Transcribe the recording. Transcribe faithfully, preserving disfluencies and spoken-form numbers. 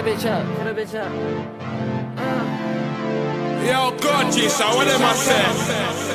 that bitch up, turn that bitch up. Uh. Yo, gorgeous, what am I saying?